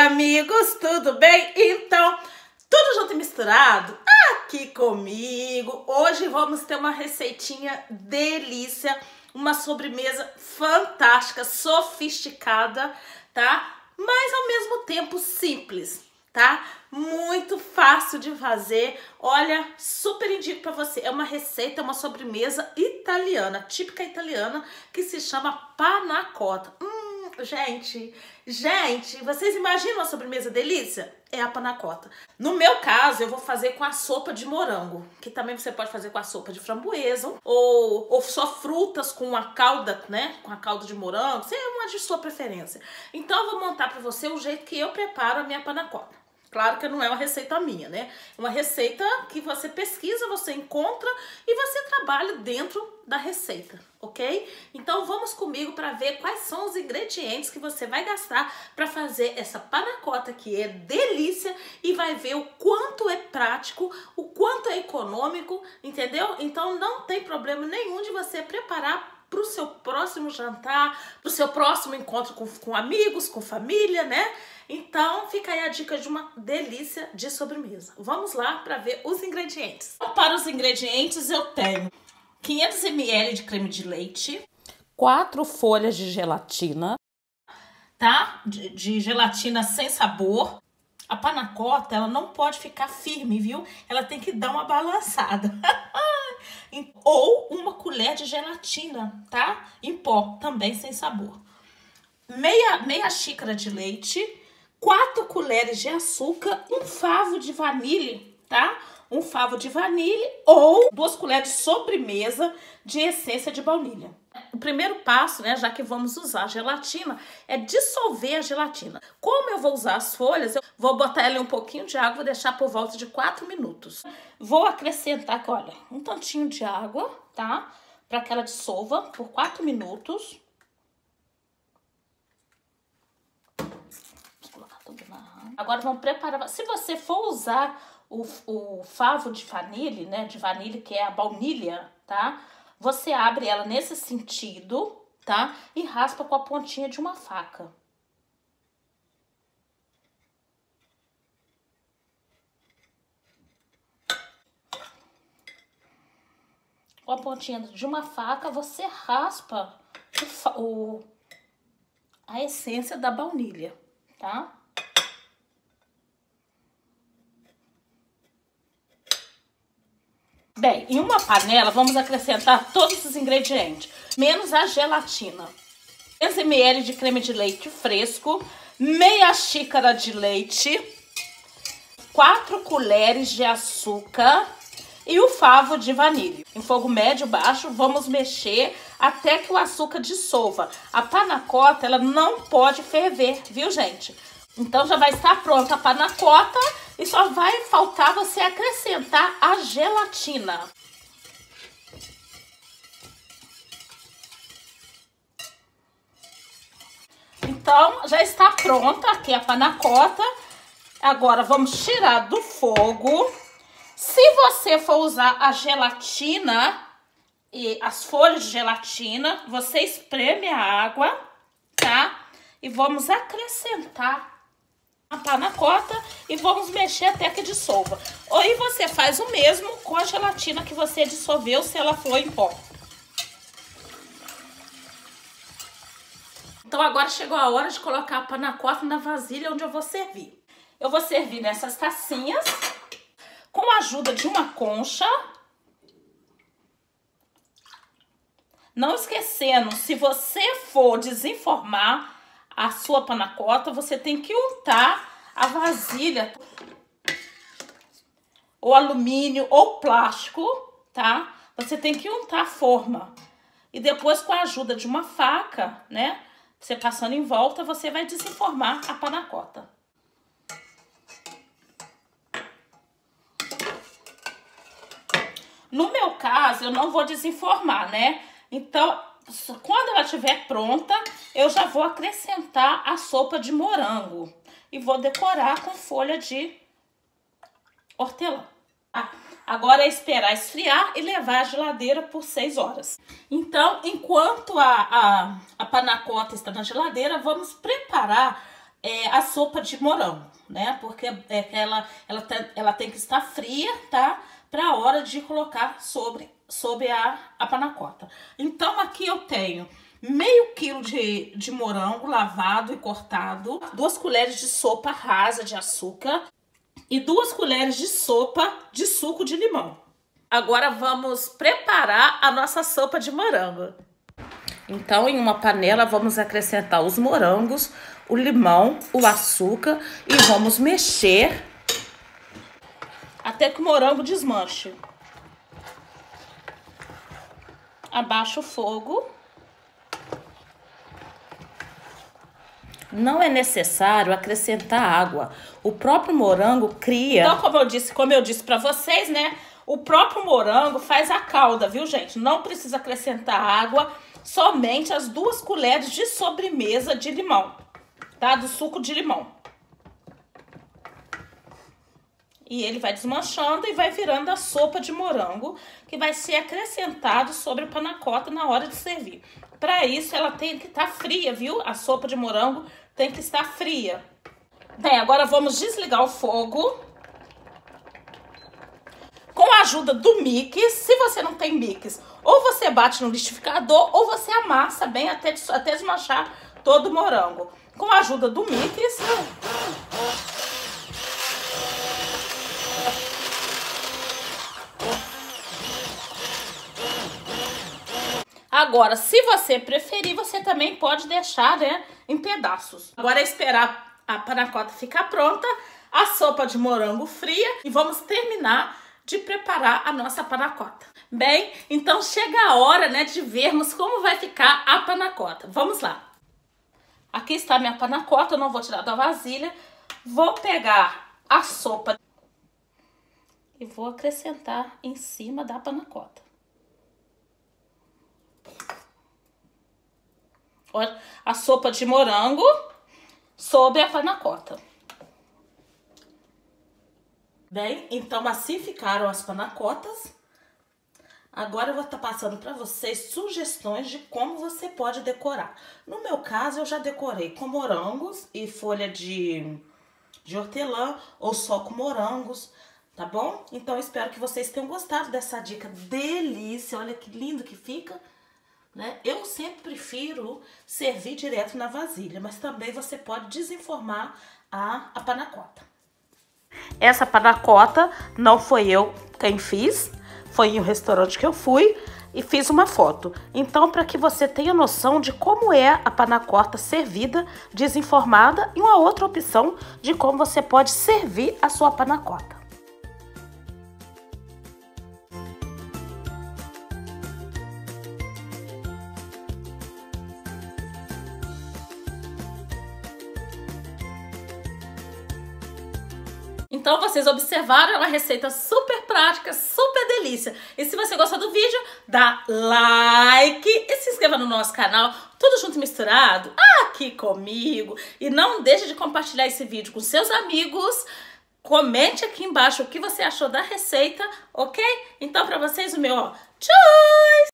amigos, tudo bem? Então, tudo junto e misturado aqui comigo. Hoje vamos ter uma receitinha delícia, uma sobremesa fantástica, sofisticada, tá? Mas ao mesmo tempo simples, tá? Muito fácil de fazer. Olha, super indico para você. É uma receita, uma sobremesa italiana, típica italiana, que se chama panna cotta. Gente, vocês imaginam a sobremesa delícia? É a panna cotta. No meu caso, eu vou fazer com a sopa de morango, que também você pode fazer com a sopa de framboesa, ou só frutas com a calda, né? Com a calda de morango, sei uma de sua preferência. Então, eu vou montar para você o jeito que eu preparo a minha panna cotta. Claro que não é uma receita minha, né? É uma receita que você pesquisa, você encontra e você trabalha dentro da receita, ok? Então vamos comigo para ver quais são os ingredientes que você vai gastar para fazer essa panna cotta, que é delícia, e vai ver o quanto é prático, o quanto é econômico, entendeu? Então não tem problema nenhum de você preparar para o seu próximo jantar, para o seu próximo encontro com amigos, com família, né? Então, fica aí a dica de uma delícia de sobremesa. Vamos lá para ver os ingredientes. Então, para os ingredientes, eu tenho 500 ml de creme de leite, 4 folhas de gelatina, tá? De gelatina sem sabor. A panna cotta, ela não pode ficar firme, viu? Ela tem que dar uma balançada. Ou uma colher de gelatina, tá? Em pó, também sem sabor. Meia xícara de leite, 4 colheres de açúcar, um favo de vanilha, tá? Um favo de vanilha ou 2 colheres de sobremesa de essência de baunilha. O primeiro passo, né, já que vamos usar a gelatina, é dissolver a gelatina. Como eu vou usar as folhas, eu vou botar ela em um pouquinho de água, vou deixar por volta de 4 minutos. Vou acrescentar, olha, um tantinho de água, tá? Para que ela dissolva por 4 minutos. Agora vamos preparar. Se você for usar o favo de vanilha, né? De vanilha, que é a baunilha, tá? Você abre ela nesse sentido, tá? E raspa com a pontinha de uma faca. Com a pontinha de uma faca, você raspa a essência da baunilha, tá? Bem, em uma panela vamos acrescentar todos os ingredientes, menos a gelatina. 500 ml de creme de leite fresco, meia xícara de leite, 4 colheres de açúcar e o favo de vanilha. Em fogo médio baixo, vamos mexer até que o açúcar dissolva. A panna cotta, ela não pode ferver, viu, gente? Então já vai estar pronta a panna cotta e só vai faltar você acrescentar a gelatina. Então já está pronta aqui a panna cotta. Agora vamos tirar do fogo. Se você for usar a gelatina e as folhas de gelatina, você espreme a água, tá? E vamos acrescentar a panna cotta e vamos mexer até que dissolva. Ou aí você faz o mesmo com a gelatina que você dissolveu, se ela for em pó. Então agora chegou a hora de colocar a panna cotta na vasilha onde eu vou servir. Eu vou servir nessas tacinhas com a ajuda de uma concha. Não esquecendo, se você for desenformar a sua panna cotta, você tem que untar a vasilha, ou alumínio ou plástico, tá? Você tem que untar a forma. E depois, com a ajuda de uma faca, né? Você passando em volta, você vai desenformar a panna cotta. No meu caso, eu não vou desenformar, né? Então, quando ela estiver pronta, eu já vou acrescentar a sopa de morango. E vou decorar com folha de hortelã. Agora é esperar esfriar e levar à geladeira por 6 horas. Então, enquanto a panna cotta está na geladeira, vamos preparar a sopa de morango, né? Porque ela tem que estar fria, tá? Para a hora de colocar sobre a panacota. Então aqui eu tenho meio quilo de morango lavado e cortado, 2 colheres de sopa rasa de açúcar e 2 colheres de sopa de suco de limão. Agora vamos preparar a nossa sopa de morango. Então, em uma panela, vamos acrescentar os morangos, o limão, o açúcar e vamos mexer até que o morango desmanche. Abaixa o fogo. Não é necessário acrescentar água. O próprio morango cria... Então, como eu disse para vocês, né? O próprio morango faz a calda, viu, gente? Não precisa acrescentar água, somente as 2 colheres de sobremesa de limão, tá? Do suco de limão. E ele vai desmanchando e vai virando a sopa de morango, que vai ser acrescentado sobre a panacota na hora de servir. Para isso, ela tem que estar fria, viu? A sopa de morango tem que estar fria. Bem, agora vamos desligar o fogo. Com a ajuda do mix, se você não tem mix, ou você bate no liquidificador, ou você amassa bem até desmanchar todo o morango. Com a ajuda do mix... Agora, se você preferir, você também pode deixar, né, em pedaços. Agora é esperar a panacota ficar pronta, a sopa de morango fria e vamos terminar de preparar a nossa panacota. Bem, então chega a hora, né, de vermos como vai ficar a panacota. Vamos lá. Aqui está a minha panacota, eu não vou tirar da vasilha. Vou pegar a sopa e vou acrescentar em cima da panacota. Olha, a sopa de morango sobre a panacota. Bem, então assim ficaram as panacotas. Agora eu vou estar passando para vocês sugestões de como você pode decorar. No meu caso, eu já decorei com morangos e folha de hortelã ou só com morangos, tá bom? Então, espero que vocês tenham gostado dessa dica delícia. Olha que lindo que fica, né? Eu sempre prefiro servir direto na vasilha, mas também você pode desenformar a panacota. Essa panacota não foi eu quem fiz, foi em um restaurante que eu fui e fiz uma foto. Então, para que você tenha noção de como é a panacota servida, desenformada, e uma outra opção de como você pode servir a sua panacota. Então, vocês observaram, é uma receita super prática, super delícia. E se você gostou do vídeo, dá like e se inscreva no nosso canal, tudo junto e misturado, aqui comigo. E não deixe de compartilhar esse vídeo com seus amigos. Comente aqui embaixo o que você achou da receita, ok? Então, pra vocês, o meu, ó, tchau!